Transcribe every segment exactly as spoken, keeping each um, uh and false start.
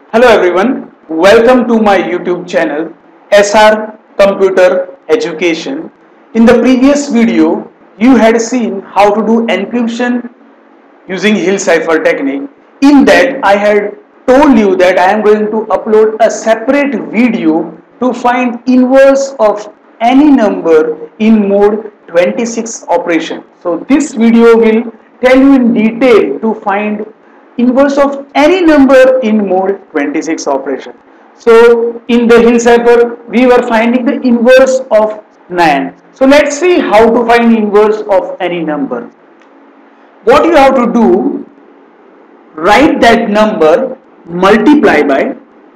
Hello everyone, welcome to my YouTube channel S R Computer Education. In the previous video, you had seen how to do encryption using Hill cipher technique. In that, I had told you that I am going to upload a separate video to find inverse of any number in mode twenty-six operation. So this video will tell you in detail to find inverse of any number in mode twenty-six operation. So in the Hill cipher, we were finding the inverse of nine. So let's see how to find inverse of any number. What you have to do, write that number, multiply by,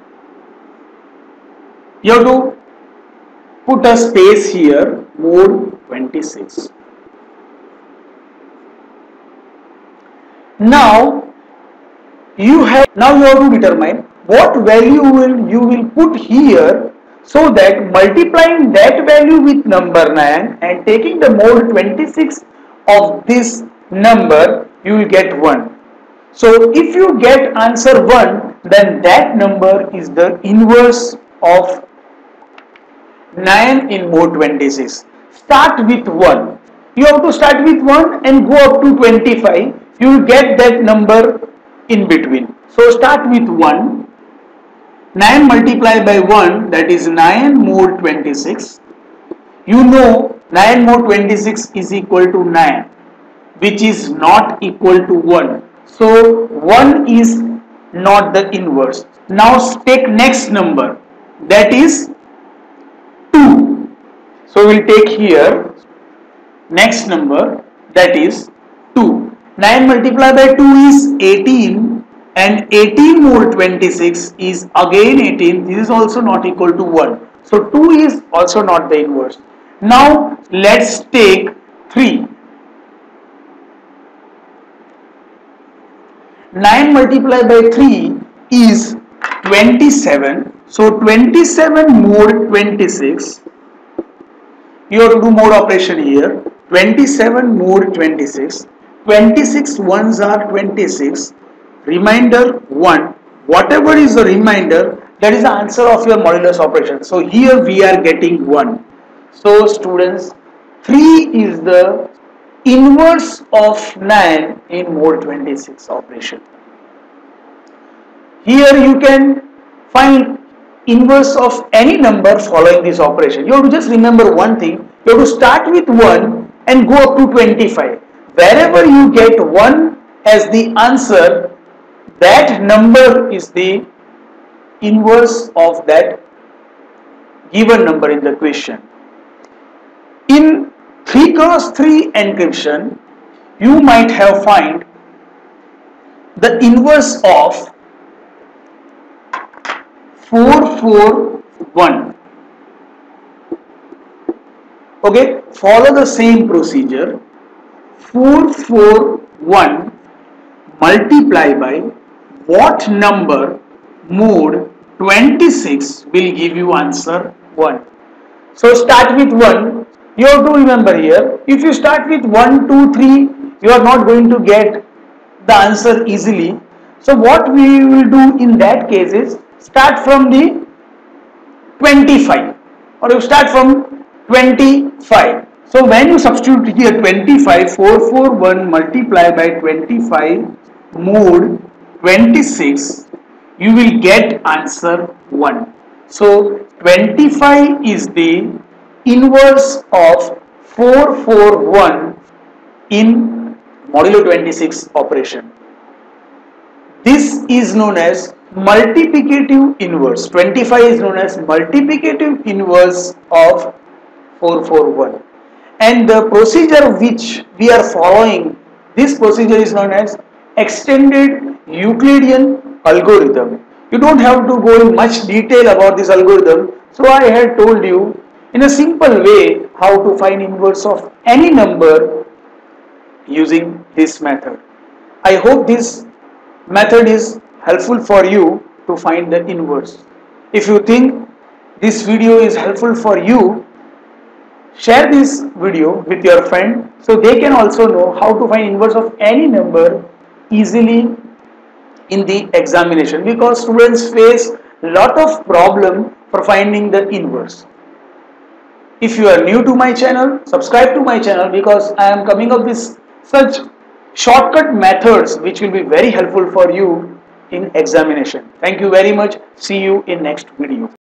you have to put a space here, mode twenty-six. Now you have now you have to determine what value will you will put here, so that multiplying that value with number nine and taking the mode twenty-six of this number, you will get one. So if you get answer one, then that number is the inverse of nine in mode twenty-six. Start with one. You have to start with one and go up to twenty-five. You will get that number in between. So start with one. nine multiplied by one, that is nine mode twenty-six. You know nine mode twenty-six is equal to nine, which is not equal to one. So one is not the inverse. Now take next number, that is two. So we will take here next number, that is two. nine multiplied by two is eighteen, and eighteen mode twenty-six is again eighteen. This is also not equal to one. So two is also not the inverse. Now let's take three. nine multiplied by three is twenty-seven. So twenty-seven mode twenty-six. You have to do mode operation here. twenty-seven mode twenty-six. twenty-six ones are twenty-six. Remainder one. Whatever is the remainder, that is the answer of your modulus operation. So here we are getting one. So students, three is the inverse of nine in mode twenty-six operation. Here you can find inverse of any number following this operation. You have to just remember one thing. You have to start with one and go up to twenty-five. Wherever you get one as the answer, that number is the inverse of that given number in the question. In three cross three encryption, you might have find the inverse of four four one. Okay, follow the same procedure. four four one multiply by what number mode twenty-six will give you answer one. So start with one. You have to remember here, if you start with one, two, three, you are not going to get the answer easily. So what we will do in that case is start from the twenty-five, or you start from twenty-five. So when you substitute here twenty-five, four four one multiplied by twenty-five mode twenty-six, you will get answer one. So twenty-five is the inverse of four four one in modulo twenty-six operation. This is known as multiplicative inverse. twenty-five is known as multiplicative inverse of four four one. And the procedure which we are following, this procedure is known as extended Euclidean algorithm. You don't have to go in much detail about this algorithm. So I had told you in a simple way how to find inverse of any number using this method. I hope this method is helpful for you to find the inverse. If you think this video is helpful for you, share this video with your friend so they can also know how to find inverse of any number easily in the examination, because students face lot of problem for finding the inverse. If you are new to my channel, subscribe to my channel, because I am coming up with such shortcut methods which will be very helpful for you in examination. Thank you very much. See you in next video.